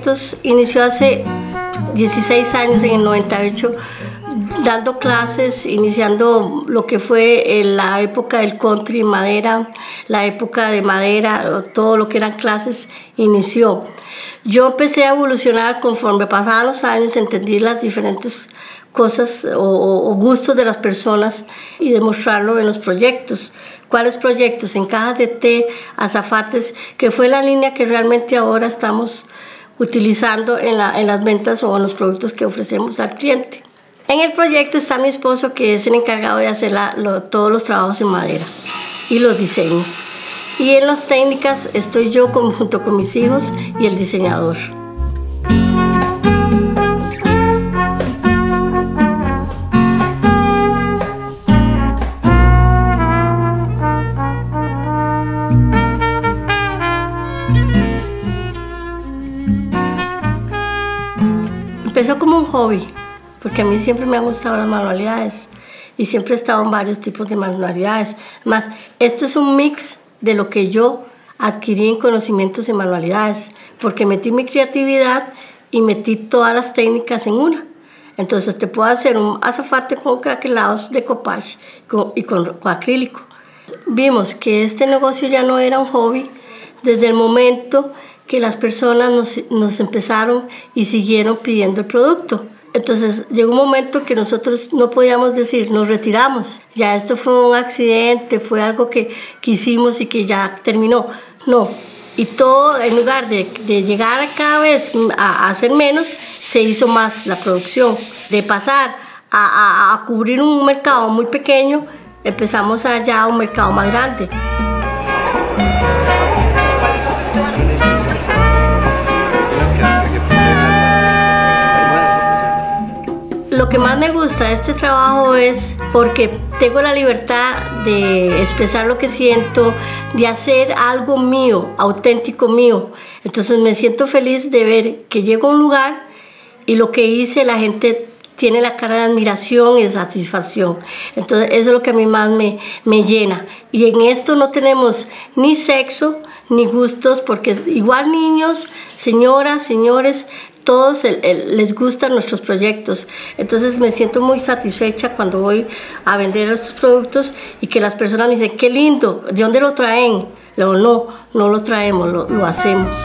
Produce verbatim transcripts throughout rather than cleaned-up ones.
proyectos inició hace dieciséis años, en el noventa y ocho, dando clases, iniciando lo que fue la época del country madera, la época de madera, todo lo que eran clases inició. Yo empecé a evolucionar conforme pasaban los años, entendí las diferentes cosas o, o gustos de las personas y demostrarlo en los proyectos. ¿Cuáles proyectos? En cajas de té, azafates, que fue la línea que realmente ahora estamos utilizando en, la, en las ventas o en los productos que ofrecemos al cliente. En el proyecto está mi esposo, que es el encargado de hacer la, lo, todos los trabajos en madera y los diseños. Y en las técnicas estoy yo con, junto con mis hijos y el diseñador. Empezó como un hobby, porque a mí siempre me han gustado las manualidades y siempre he estado en varios tipos de manualidades. Más, esto es un mix de lo que yo adquirí en conocimientos de manualidades, porque metí mi creatividad y metí todas las técnicas en una. Entonces te puedo hacer un azafate con craquelados de copage con, y con, con acrílico. Vimos que este negocio ya no era un hobby desde el momento que las personas nos, nos empezaron y siguieron pidiendo el producto. Entonces llegó un momento que nosotros no podíamos decir, nos retiramos, ya esto fue un accidente, fue algo que, que hicimos y que ya terminó. No, y todo, en lugar de, de llegar cada vez a, a hacer menos, se hizo más la producción. De pasar a, a, a cubrir un mercado muy pequeño, empezamos allá a un mercado más grande. Lo que más me gusta de este trabajo es porque tengo la libertad de expresar lo que siento, de hacer algo mío, auténtico mío. Entonces me siento feliz de ver que llego a un lugar y lo que hice, la gente tiene la cara de admiración y de satisfacción. Entonces eso es lo que a mí más me, me llena. Y en esto no tenemos ni sexo ni gustos, porque igual niños, señoras, señores, todos el, el, les gustan nuestros proyectos. Entonces me siento muy satisfecha cuando voy a vender estos productos y que las personas me dicen, qué lindo, ¿de dónde lo traen? Le digo, no, no lo traemos, lo, lo hacemos.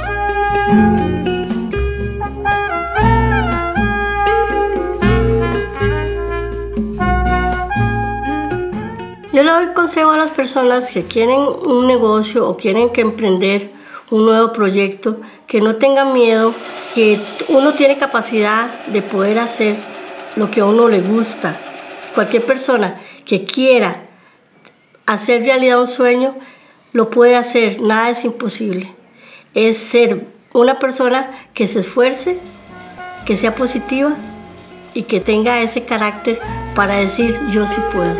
Yo le doy consejo a las personas que quieren un negocio o quieren que emprender un nuevo proyecto, que no tengan miedo, que uno tiene capacidad de poder hacer lo que a uno le gusta. Cualquier persona que quiera hacer realidad un sueño, lo puede hacer, nada es imposible. Es ser una persona que se esfuerce, que sea positiva y que tenga ese carácter para decir yo sí puedo.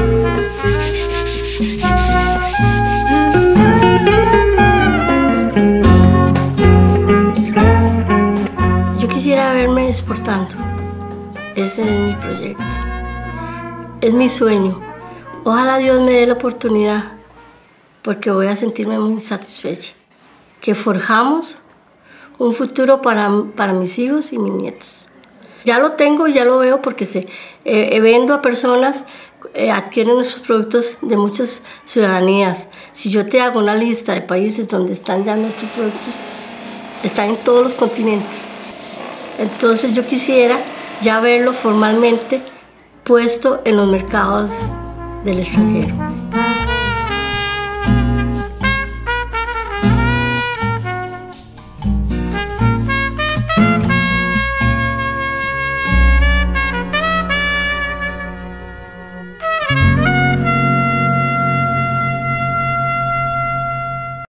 Quisiera verme exportando. Ese es mi proyecto, es mi sueño. Ojalá Dios me dé la oportunidad, porque voy a sentirme muy satisfecha. Que forjamos un futuro para, para mis hijos y mis nietos. Ya lo tengo, ya lo veo, porque se, eh, vendo a personas, eh, adquieren nuestros productos de muchas ciudadanías. Si yo te hago una lista de países donde están ya nuestros productos, están en todos los continentes. Entonces yo quisiera ya verlo formalmente puesto en los mercados del extranjero.